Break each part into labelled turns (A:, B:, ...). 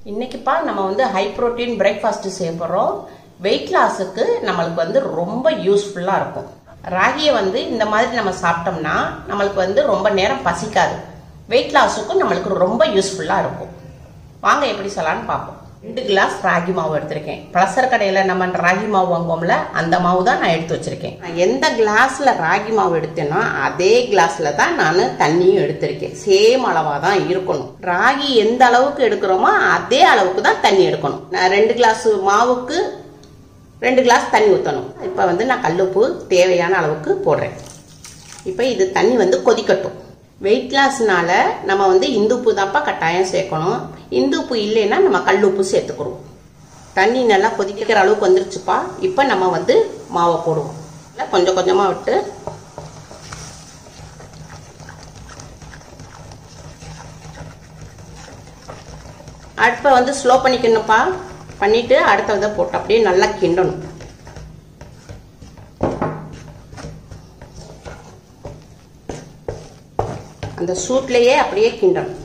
A: இன்னைக்குப்பா நம்ம வந்து high protein breakfast செய்ய போறோம். வெயிட் லாஸ்க்கு நம்மளுக்கு வந்து ரொம்ப யூஸ்ஃபுல்லா இருக்கும். ராகியை வந்து இந்த மாதிரி நம்ம சாப்பிட்டோம்னா நம்மளுக்கு வந்து ரொம்ப நேரம் பசிக்காது. வெயிட் லாஸ்க்கு நம்மளுக்கு ரொம்ப யூஸ்ஃபுல்லா இருக்கும். வாங்க எப்படி செய்யலாம்னு பார்ப்போம். 2 கிளாஸ் ராகி மாவு எடுத்திருக்கேன். பலசர கடையில நம்ம ராகி மாவு வாங்குவோம்ல, அந்த மாவு தான் நான் எடுத்து வச்சிருக்கேன். நான் எந்த கிளாஸ்ல ராகி மாவு எடுத்தேனோ அதே கிளாஸ்ல தான் நான் தண்ணியும் எடுத்திருக்கேன். சேம் அளவா தான் இருக்கணும். ராகி எந்த அளவுக்கு எடுக்கிறோமோ அதே அளவுக்கு தான் தண்ணி எடுக்கணும். நான் 2 கிளாஸ் மாவுக்கு 2 கிளாஸ் தண்ணி ஊற்றணும். இப்போ வந்து நான் கல்லுப்பு தேவையான அளவுக்கு போடுறேன். இப்போ இது தண்ணி வந்து கொதிக்கட்டும். வெயிட் லாஸ்னால நம்ம வந்து இந்துப்பு தான்ப்பா கட்டாயம் சேர்க்கணும். இந்துப்பு இல்லைன்னா நம்ம கல்லுப்பு சேர்த்துக்கிறோம். தண்ணி நல்லா கொதிக்கிற அளவுக்கு வந்துருச்சுப்பா. இப்போ நம்ம வந்து மாவை போடுவோம். கொஞ்சம் கொஞ்சமாக விட்டு அடுப்பை வந்து ஸ்லோ பண்ணிக்கணும்ப்பா. பண்ணிட்டு அடுத்ததை போட்டு அப்படியே நல்லா கிண்டணும். அந்த சூட்லயே அப்படியே கிண்டணும்.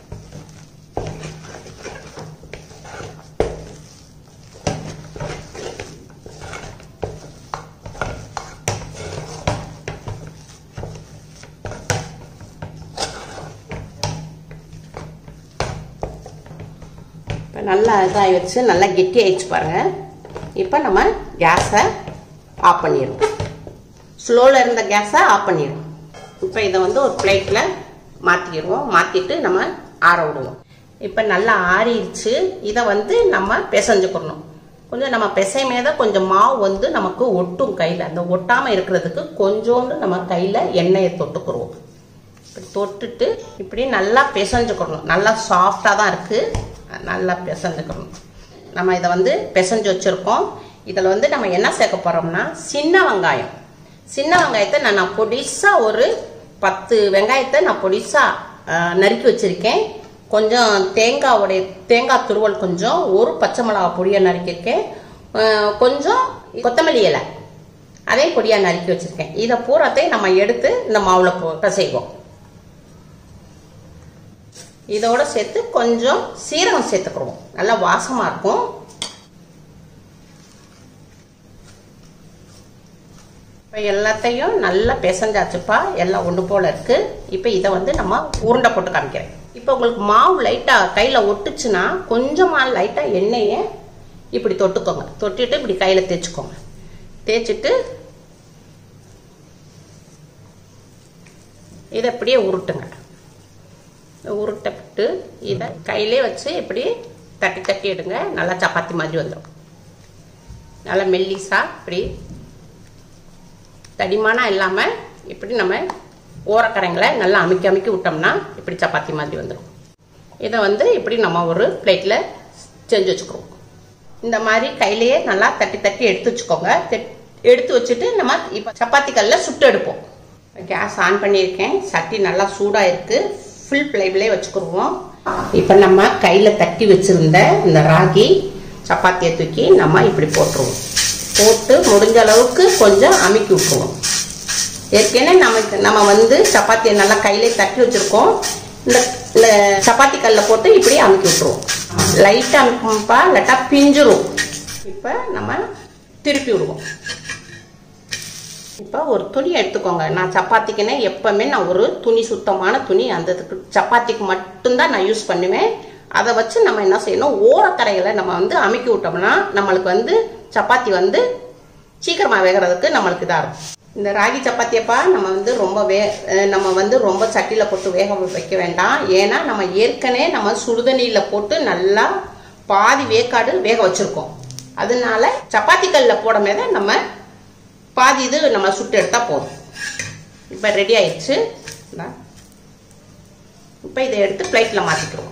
A: இப்போ நல்லா இதாகி வச்சு நல்லா கெட்டி ஆயிடுச்சு பாருங்க. இப்போ நம்ம கேஸை ஆஃப் பண்ணிடுவோம். ஸ்லோவில் இருந்த கேஸை ஆஃப் பண்ணிடுவோம். இப்போ இதை வந்து ஒரு பிளேட்டில் மாற்றிடுவோம். மாற்றிட்டு நம்ம ஆற விடுவோம். இப்போ நல்லா ஆறிடுச்சு. இதை வந்து நம்ம பிசைஞ்சுக்கணும். கொஞ்சம் நம்ம பிசைமேத கொஞ்சம் மாவு வந்து நமக்கு ஒட்டும் கையில். அந்த ஒட்டாமல் இருக்கிறதுக்கு கொஞ்சோண்டு நம்ம கையில் எண்ணெயை தொட்டுக்குருவோம். இப்படி தொட்டுட்டு இப்படி நல்லா பிசைஞ்சுக்கணும். நல்லா சாஃப்டாக தான் இருக்குது. நல்லா பிசைஞ்சுக்கணும். நம்ம இதை வந்து பிசைஞ்சு வச்சுருக்கோம். இதில் வந்து நம்ம என்ன சேர்க்க போகிறோம்னா சின்ன வெங்காயம். சின்ன வெங்காயத்தை நான் பொடிசாக ஒரு 10 வெங்காயத்தை நான் பொடிசாக நறுக்கி வச்சுருக்கேன். கொஞ்சம் தேங்காய் துருவல், கொஞ்சம் ஒரு பச்சை மிளகா பொடியாக நறுக்கியிருக்கேன். கொஞ்சம் கொத்தமல்லி இலை அதே பொடியாக நறுக்கி வச்சுருக்கேன். இதை பூராத்தையும் நம்ம எடுத்து இந்த மாவில் பிசைவோம். இதோட சேர்த்து கொஞ்சம் சீரகம் சேர்த்துக்கிறோம். நல்லா வாசமாக இருக்கும். இப்போ எல்லாத்தையும் நல்லா பிசைஞ்சாச்சுப்பா. எல்லாம் ஒன்று போல் இருக்குது. இப்போ இதை வந்து நம்ம உருண்டை போட்டு காமிக்கிறேன். இப்போ உங்களுக்கு மாவு லைட்டாக கையில் ஒட்டுச்சுன்னா கொஞ்சமாக லைட்டாக எண்ணெயை இப்படி தொட்டுக்கோங்க. தொட்டுட்டு இப்படி கையில் தேய்ச்சிக்கோங்க. தேய்ச்சிட்டு இதை இப்படியே உருட்டுங்க. உருட்டப்பட்டு இதை கையிலே வச்சு இப்படி தட்டி தட்டி எடுங்க. நல்லா சப்பாத்தி மாதிரி வந்துடும். நல்லா மெல்லிசா இப்படி தடிமானா இல்லாமல் இப்படி நம்ம ஓரக்கரைங்களை நல்லா அமுக்கி அமுக்கி விட்டோம்னா இப்படி சப்பாத்தி மாதிரி வந்துடும். இதை வந்து இப்படி நம்ம ஒரு பிளேட்டில் செஞ்சு வச்சுக்கிறோம். இந்த மாதிரி கையிலேயே நல்லா தட்டி தட்டி எடுத்து வச்சுக்கோங்க. எடுத்து வச்சுட்டு நம்ம இப்போ சப்பாத்தி கல்லில் சுட்டு எடுப்போம். கேஸ் ஆன் பண்ணியிருக்கேன். சட்டி நல்லா சூடாக இருக்குது. ஃபுல் ஃப்ளேம்லேயே வச்சுக்கிடுவோம். இப்போ நம்ம கையில் தட்டி வச்சுருந்த இந்த ராகி சப்பாத்தியை தூக்கி நம்ம இப்படி போட்டுருவோம். போட்டு முடிஞ்ச அளவுக்கு கொஞ்சம் அமுக்கி விட்டுருவோம். ஏற்கனவே நம்ம வந்து சப்பாத்தியை நல்லா கையிலே தட்டி வச்சுருக்கோம். இந்த சப்பாத்தி கல்லில் போட்டு இப்படி அமுக்கி விட்டுருவோம். லைட்டாக அமுக்கும்ப்பா, இல்லாட்டா பிஞ்சிரும். இப்போ நம்ம திருப்பி விடுவோம். இப்போ ஒரு துணி எடுத்துக்கோங்க. நான் சப்பாத்திக்குன்னே எப்பவுமே நான் ஒரு துணி, சுத்தமான துணி, அந்த சப்பாத்திக்கு மட்டும்தான் நான் யூஸ் பண்ணுவேன். அதை வச்சு நம்ம என்ன செய்யணும், ஓரக்கரைகளை நம்ம வந்து அமுக்கி விட்டோம்னா நம்மளுக்கு வந்து சப்பாத்தி வந்து சீக்கிரமாக வேகிறதுக்கு நம்மளுக்கு இதாக இருக்கும். இந்த ராகி சப்பாத்தியப்பா நம்ம வந்து ரொம்ப சட்டியில் போட்டு வேக வைக்க வேண்டாம். ஏன்னா நம்ம ஏற்கனவே நம்ம சுடுதண்ணியில் போட்டு நல்லா பாதி வேக்காடு வேக வச்சுருக்கோம். அதனால சப்பாத்தி கல்லில் போட மேலே நம்ம பாதி இது நம்ம சுட்டு எடுத்தால் போதும். இப்போ ரெடி ஆயிடுச்சு. இப்போ இதை எடுத்து பிளேட்டில் மாற்றிக்கிறோம்.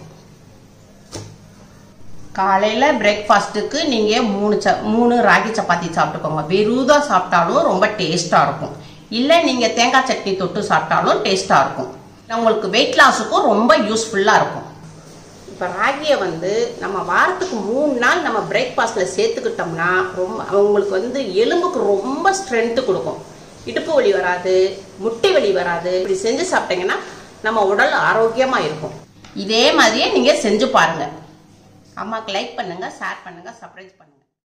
A: காலையில் பிரேக்ஃபாஸ்ட்டுக்கு நீங்கள் 3 ராகி சப்பாத்தி சாப்பிட்டுக்கோங்க. வெறுதாக சாப்பிட்டாலும் ரொம்ப டேஸ்ட்டாக இருக்கும். இல்லை நீங்கள் தேங்காய் சட்னி தொட்டு சாப்பிட்டாலும் டேஸ்ட்டாக இருக்கும். உங்களுக்கு வெயிட் லாஸுக்கும் ரொம்ப யூஸ்ஃபுல்லாக இருக்கும். இப்போ ராகியை வந்து நம்ம வாரத்துக்கு 3 நாள் நம்ம பிரேக்ஃபாஸ்ட்டில் சேர்த்துக்கிட்டோம்னா உங்களுக்கு வந்து எலும்புக்கு ரொம்ப ஸ்ட்ரென்த்து கொடுக்கும். இடுப்பு வலி வராது, முட்டை வலி வராது. இப்படி செஞ்சு சாப்பிட்டீங்கன்னா நம்ம உடல் ஆரோக்கியமாக இருக்கும். இதே மாதிரியே நீங்கள் செஞ்சு பாருங்க. அம்மாக்கு லைக் பண்ணுங்க, ஷேர் பண்ணுங்க, சப்ஸ்கிரைப் பண்ணுங்க.